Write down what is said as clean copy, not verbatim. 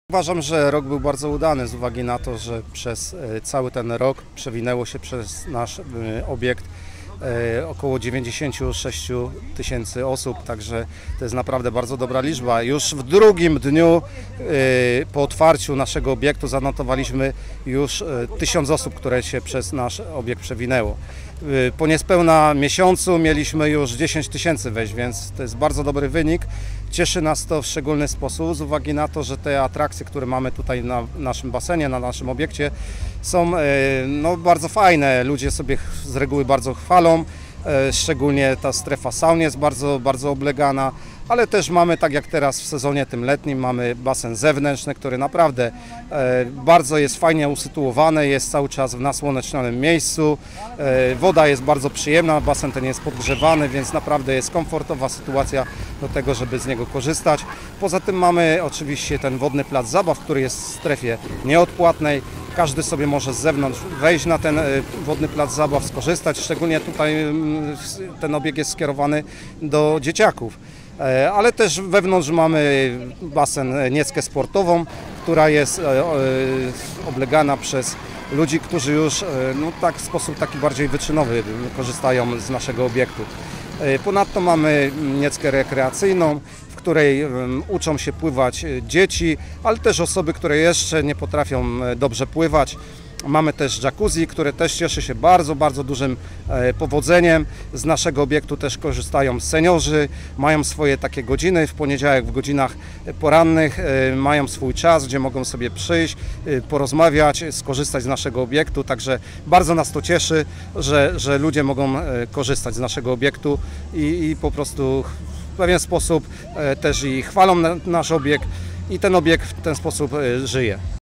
Uważam, że rok był bardzo udany z uwagi na to, że przez cały ten rok przewinęło się przez nasz obiekt około 96 000 osób, także to jest naprawdę bardzo dobra liczba. Już w drugim dniu po otwarciu naszego obiektu zanotowaliśmy już 1000 osób, które się przez nasz obiekt przewinęło. Po niespełna miesiącu mieliśmy już 10 000 wejść, więc to jest bardzo dobry wynik. Cieszy nas to w szczególny sposób z uwagi na to, że te atrakcje, które mamy tutaj na naszym basenie, na naszym obiekcie są bardzo fajne. Ludzie sobie z reguły bardzo chwalą, szczególnie ta strefa saun jest bardzo oblegana, ale też mamy, tak jak teraz w sezonie tym letnim, mamy basen zewnętrzny, który naprawdę bardzo jest fajnie usytuowany, jest cały czas w nasłonecznionym miejscu. Woda jest bardzo przyjemna, basen ten jest podgrzewany, więc naprawdę jest komfortowa sytuacja do tego, żeby z niego korzystać. Poza tym mamy oczywiście ten wodny plac zabaw, który jest w strefie nieodpłatnej. Każdy sobie może z zewnątrz wejść na ten wodny plac zabaw, skorzystać, szczególnie tutaj ten obiekt jest skierowany do dzieciaków. Ale też wewnątrz mamy basen nieckę sportową, która jest oblegana przez ludzi, którzy już w sposób taki bardziej wyczynowy korzystają z naszego obiektu. Ponadto mamy nieckę rekreacyjną, w której uczą się pływać dzieci, ale też osoby, które jeszcze nie potrafią dobrze pływać. Mamy też jacuzzi, które też cieszy się bardzo dużym powodzeniem. Z naszego obiektu też korzystają seniorzy, mają swoje takie godziny. W poniedziałek w godzinach porannych mają swój czas, gdzie mogą sobie przyjść, porozmawiać, skorzystać z naszego obiektu. Także bardzo nas to cieszy, że ludzie mogą korzystać z naszego obiektu i po prostu w pewien sposób też i chwalą nasz obiekt i ten obiekt w ten sposób żyje.